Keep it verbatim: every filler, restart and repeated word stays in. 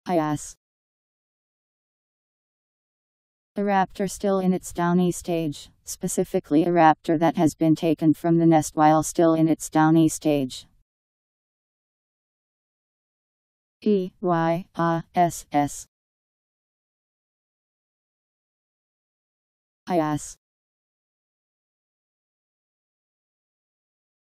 Eyass. A raptor still in its downy stage, specifically a raptor that has been taken from the nest while still in its downy stage. E Y A S S. Eyass.